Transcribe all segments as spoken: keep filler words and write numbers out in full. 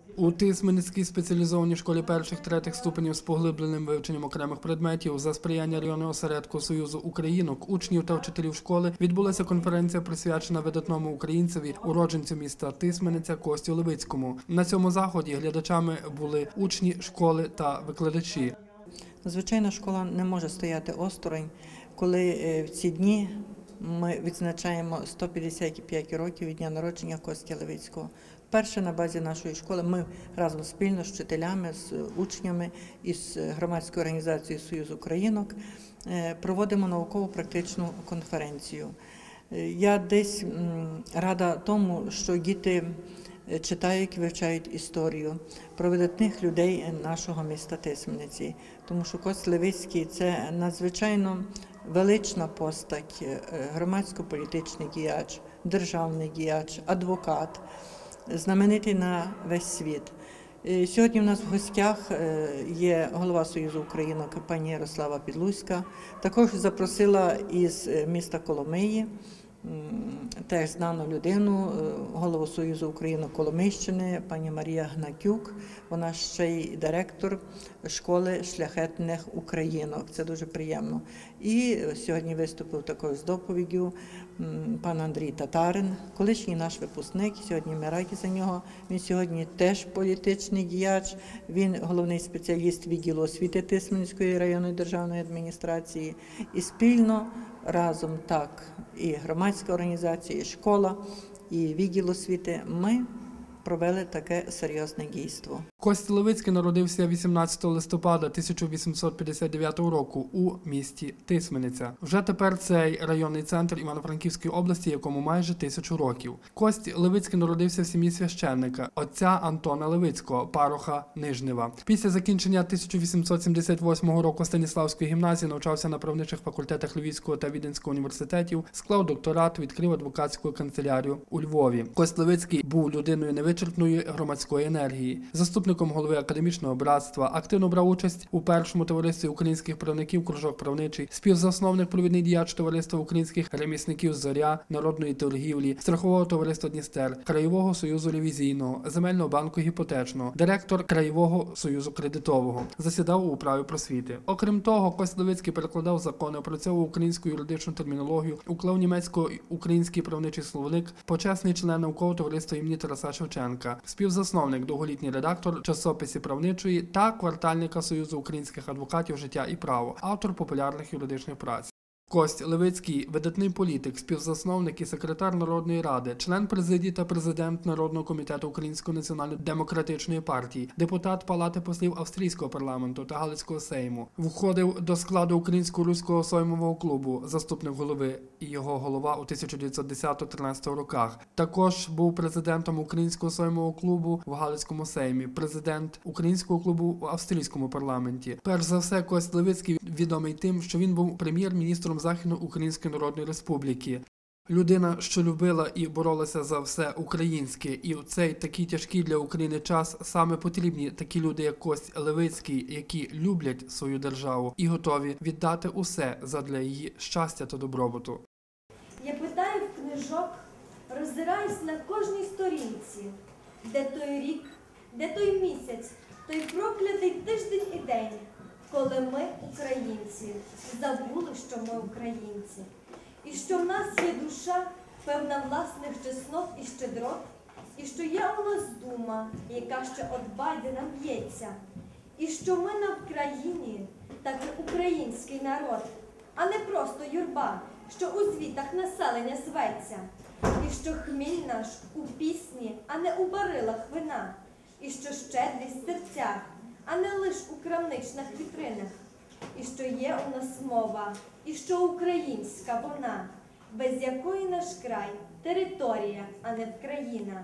У Тисменецькій спеціалізованій школі перших-третіх ступенів з поглибленим вивченням окремих предметів за сприяння районного осередку Союзу українок, учнів та вчителів школи відбулася конференція, присвячена видатному українцеві, уродженцю міста Тисменеця Костю Левицькому. На цьому заході глядачами були учні школи та викладачі. Звичайно, школа не може стояти осторонь, коли в ці дні ми відзначаємо сто п'ятдесят п'ять років від дня народження Кості Левицького. Вперше на базі нашої школи ми разом спільно з вчителями, з учнями і з громадською організацією «Союз українок» проводимо науково-практичну конференцію. Я десь рада тому, що діти читають, вивчають історію про видатних людей нашого міста Тисмениці, тому що Кость Левицький – це надзвичайно велична постать, громадсько-політичний діяч, державний діяч, адвокат, знаменитий на весь світ. Сьогодні в нас в гостях є голова Союзу українок пані Ярослава Підлузька. Також запросила із міста Коломиї теж знану людину, голову Союзу українок Коломийщини, пані Марія Гнатюк. Вона ще й директор школи шляхетних українок. Це дуже приємно. І сьогодні виступив також з доповіддю пан Андрій Татарин, колишній наш випускник. Сьогодні ми раді за нього. Він сьогодні теж політичний діяч. Він головний спеціаліст відділу освіти Тисменецької районної державної адміністрації. І спільно разом так і громадська організація, і школа, і відділ освіти ми провели таке серйозне дійство. Кость Левицький народився вісімнадцятого листопада тисяча вісімсот п'ятдесят дев'ятого року у місті Тисмениця. Вже тепер цей районний центр Івано-Франківської області, якому майже тисячу років. Кость Левицький народився в сім'ї священника, отця Антона Левицького, пароха Нижнева. Після закінчення тисяча вісімсот сімдесят восьмого року Станіславської гімназії навчався на правничих факультетах Львівського та Віденського університетів, склав докторат, відкрив адвокатську канцелярію у Львові. Кость Левицький був людиною невичерпної громадської енергії. Заступником голови академічного братства, активно брав участь у першому товаристві українських правників «Кружок правничий», співзасновник, провідний діяч товариства українських ремісників «Зоря», народної торгівлі, страхового товариства «Дністер», Краєвого союзу ревізійного, земельного банку гіпотечного, директор Краєвого союзу кредитового, засідав у управі просвіти. Окрім того, Кость Левицький перекладав закони, опрацьовував українську юридичну термінологію, уклав німецько-український правничий словник, почесний член наукового товариства імені Тараса Шевченка, співзасновник, довголітній редактор часописів правничої та квартальника Союзу українських адвокатів «Життя і право», автор популярних юридичних праць. Кость Левицький – видатний політик, співзасновник і секретар Народної ради, член президії та президент Народного комітету Української національно-демократичної партії, депутат Палати послів Австрійського парламенту та Галицького сейму. Входив до складу Українського руського соймового клубу, заступник голови і його голова у тисяча дев'ятсот десятого-тринадцятого роках. Також був президентом Українського соймового клубу в Галицькому сеймі, президент Українського клубу в Австрійському парламенті. Перш за все, Кость Левицький відомий тим, що він був прем'єр-міністром Західноукраїнської Народної Республіки. Людина, що любила і боролася за все українське. І в цей такий тяжкий для України час саме потрібні такі люди, як Кость Левицький, які люблять свою державу і готові віддати усе задля її щастя та добробуту. Я питаю в книжок, роззираюсь на кожній сторінці. Де той рік, де той місяць, той проклятий тиждень і день, коли ми, українці, забули, що ми українці, і що в нас є душа, певна власних чеснот і щедрот, і що є у нас дума, яка ще от Байдена б'ється, і що ми на Вкраїні, так і український народ, а не просто юрба, що у звітах населення зветься, і що хміль наш у пісні, а не у барилах вина, і що щедрість в серцях, а не лиш у крамничних вітринах. І що є у нас мова, і що українська вона, без якої наш край – територія, а не країна.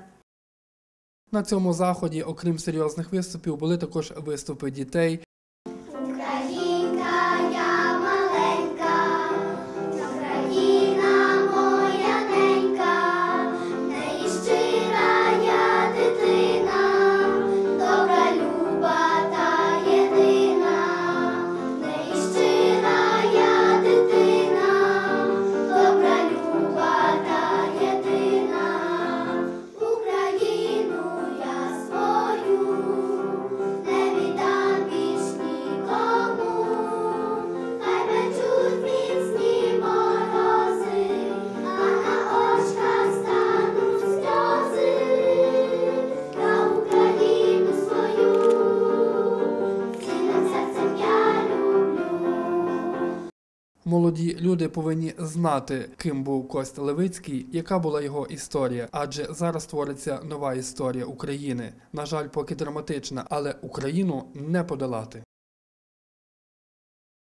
На цьому заході, окрім серйозних виступів, були також виступи дітей. Українка я маленька, Україна моя ненька, в неї щира я дитина, добра, люба та єдина, в неї щира я дитина, добра, люба та єдина, Україну я свою Молоді люди повинні знати, ким був Костя Левицький, яка була його історія, адже зараз твориться нова історія України. На жаль, поки драматична, але Україну не подолати.